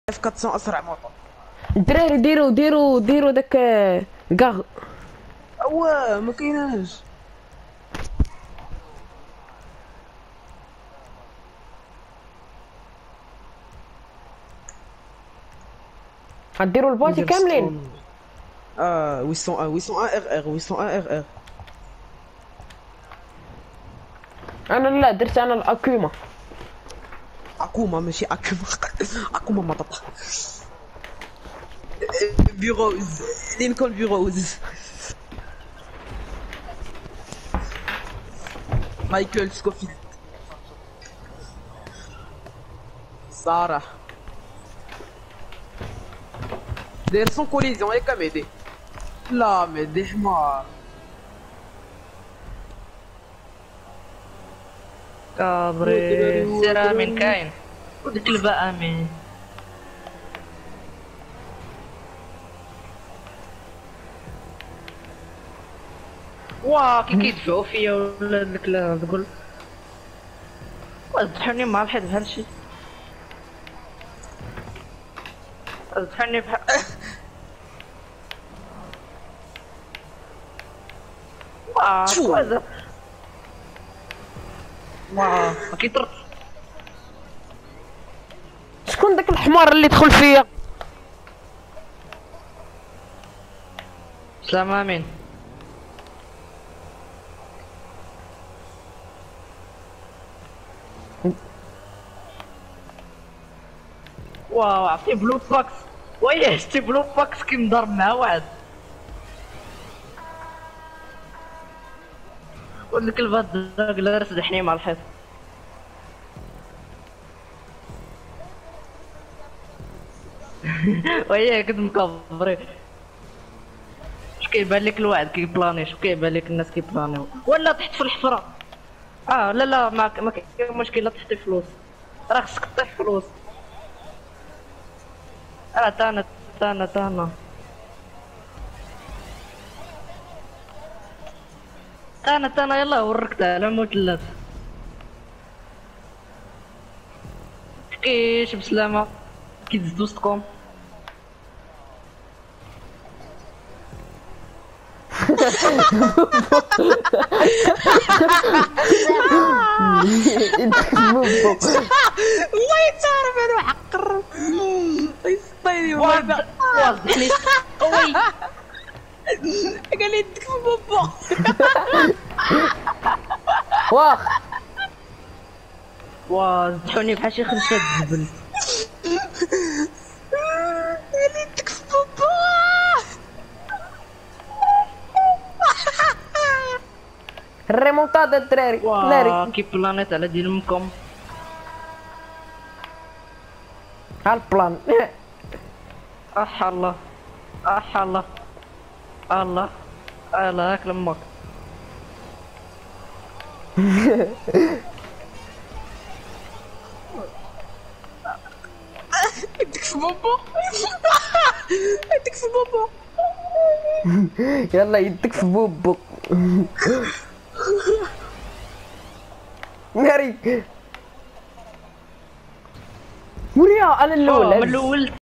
في 400 اسرع موطو. الدراري ديروا داك كاغ. اواه ما كايناش. غديروا الباطي كاملين. 800 ار ار 800 ار ار. انا لا درت انا الاكوما. اكوما ماشي اكوما. اكوما مطاطا. بيروز لينكولن بيروز. مايكل سكوفيلد. سارة داير سون كوليزيون ياك مهدي. لا مهدي حمار. كابري سير امين كاين وديك الباء امين. واه كي كيدفعوا فيا ولا ديك لا تقول ذبحوني مع الحيط بحال شي ذبحوني بحال واه واه كيطرد. شكون داك الحمار اللي دخل فيا؟ سلام امين. واو عطيه بلو باكس. وياه شتي بلو باكس كي مضرب مع واحد. وديك الباد لا سدحني مع الحيط. وياه كنت مكبري. اش كيبان لك الواحد كيبلاني، اش كيبان لك الناس كيبلانيو ولا تحت في الحفره. لا ما كاين مشكل تحطي فلوس، راه خصك طيح فلوس. تانا يلا وركت على موت اللات. كيش بسلامة كي تزدو وسطكم. والله تعرف انا حقر. يسطيني واحد واضحني وي قال لي يدك في بابا. واخ وزحوني بحال شي خنشة الزبل. قال لي يدك في بابا. الريمونتادا الدراري. كي بلانيت على دين امكم. ها البلان. الله الله الله الله اكل امك. يدك في بابا. يدك في بابا. يلا يدك في بوبو. ناري مريا انا الاول. من الاول